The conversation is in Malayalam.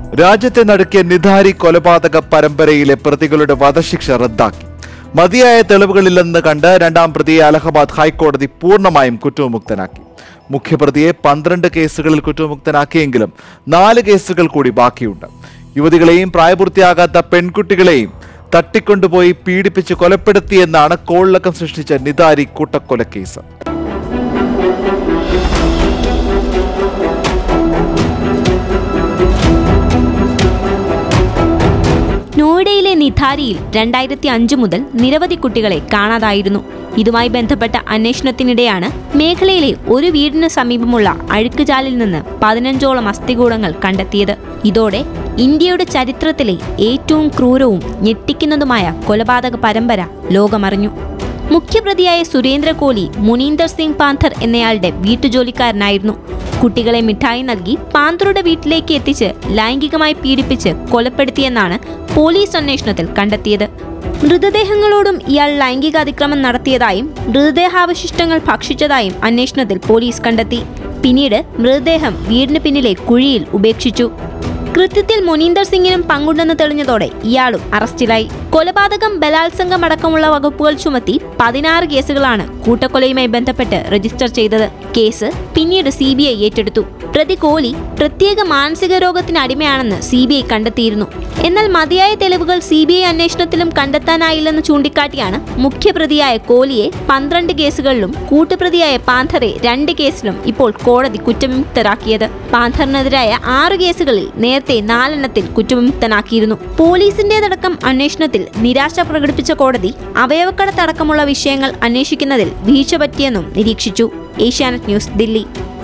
രാജ്യത്തെ നടുക്കിയ നിധാരി കൊലപാതക പരമ്പരയിലെ പ്രതികളുടെ വധശിക്ഷ റദ്ദാക്കി. മതിയായ തെളിവുകളില്ലെന്ന് കണ്ട് രണ്ടാം പ്രതിയെ അലഹബാദ് ഹൈക്കോടതി പൂർണ്ണമായും കുറ്റവിമുക്തനാക്കി. മുഖ്യപ്രതിയെ 12 കേസുകളിൽ കുറ്റവിമുക്തനാക്കിയെങ്കിലും 4 കേസുകൾ കൂടി ബാക്കിയുണ്ട്. യുവതികളെയും പ്രായപൂർത്തിയാകാത്ത പെൺകുട്ടികളെയും തട്ടിക്കൊണ്ടുപോയി പീഡിപ്പിച്ച് കൊലപ്പെടുത്തിയെന്നാണ് കോളിളക്കം സൃഷ്ടിച്ച നിധാരി കൂട്ടക്കൊലക്കേസ്. നോയിഡയിലെ നിധാരിയിൽ 2005 മുതൽ നിരവധി കുട്ടികളെ കാണാതായിരുന്നു. ഇതുമായി ബന്ധപ്പെട്ട അന്വേഷണത്തിനിടെയാണ് മേഖലയിലെ ഒരു വീടിന് സമീപമുള്ള അഴുക്കുചാലിൽ നിന്ന് 15ഓളം അസ്ഥികൂടങ്ങൾ കണ്ടെത്തിയത്. ഇതോടെ ഇന്ത്യയുടെ ചരിത്രത്തിലെ ഏറ്റവും ക്രൂരവും ഞെട്ടിക്കുന്നതുമായ കൊലപാതക പരമ്പര ലോകമറിഞ്ഞു. മുഖ്യപ്രതിയായ സുരേന്ദ്ര കോലി മുനീന്ദർ സിംഗ് പാന്തർ എന്നയാളുടെ വീട്ടുജോലിക്കാരനായിരുന്നു. കുട്ടികളെ മിഠായി നൽകി പാന്തറുടെ വീട്ടിലേക്ക് എത്തിച്ച് ലൈംഗികമായി പീഡിപ്പിച്ച് കൊലപ്പെടുത്തിയെന്നാണ് പോലീസ് അന്വേഷണത്തിൽ കണ്ടെത്തിയത്. മൃതദേഹങ്ങളോടും ഇയാൾ ലൈംഗിക അതിക്രമം നടത്തിയതായും മൃതദേഹാവശിഷ്ടങ്ങൾ ഭക്ഷിച്ചതായും അന്വേഷണത്തിൽ പോലീസ് കണ്ടെത്തി. പിന്നീട് മൃതദേഹം വീടിന് പിന്നിലെ കുഴിയിൽ ഉപേക്ഷിച്ചു. കൃത്യത്തിൽ മുനീന്ദർ സിംഗിനും പങ്കുണ്ടെന്ന് തെളിഞ്ഞതോടെ ഇയാളും അറസ്റ്റിലായി. കൊലപാതകം, ബലാത്സംഗം അടക്കമുള്ള വകുപ്പുകൾ ചുമത്തി 16 കേസുകളാണ് കൂട്ടക്കൊലയുമായി ബന്ധപ്പെട്ട് രജിസ്റ്റർ ചെയ്തത്. കേസ് പിന്നീട് CBI ഏറ്റെടുത്തു. പ്രതി കോലി പ്രത്യേക മാനസിക രോഗത്തിന് അടിമയാണെന്ന് CBI കണ്ടെത്തിയിരുന്നു. എന്നാൽ മതിയായ തെളിവുകൾ CBI അന്വേഷണത്തിലും കണ്ടെത്താനായില്ലെന്ന് ചൂണ്ടിക്കാട്ടിയാണ് മുഖ്യപ്രതിയായ കോലിയെ 12 കേസുകളിലും കൂട്ടുപ്രതിയായ പാന്തറെ 2 കേസിലും ഇപ്പോൾ കോടതി കുറ്റവിമുക്തരാക്കിയത്. പാന്തറിനെതിരായ 6 കേസുകളിൽ നേരത്തെ 4 എണ്ണത്തിൽ കുറ്റവിമുക്തനാക്കിയിരുന്നു. പോലീസിന്റേതടക്കം അന്വേഷണത്തിൽ നിരാശ പ്രകടിപ്പിച്ച കോടതി അവയവക്കടത്തടക്കമുള്ള വിഷയങ്ങൾ അന്വേഷിക്കുന്നതിൽ വീഴ്ച പറ്റിയെന്നും നിരീക്ഷിച്ചു. ഏഷ്യാനെറ്റ് ന്യൂസ്, ദില്ലി.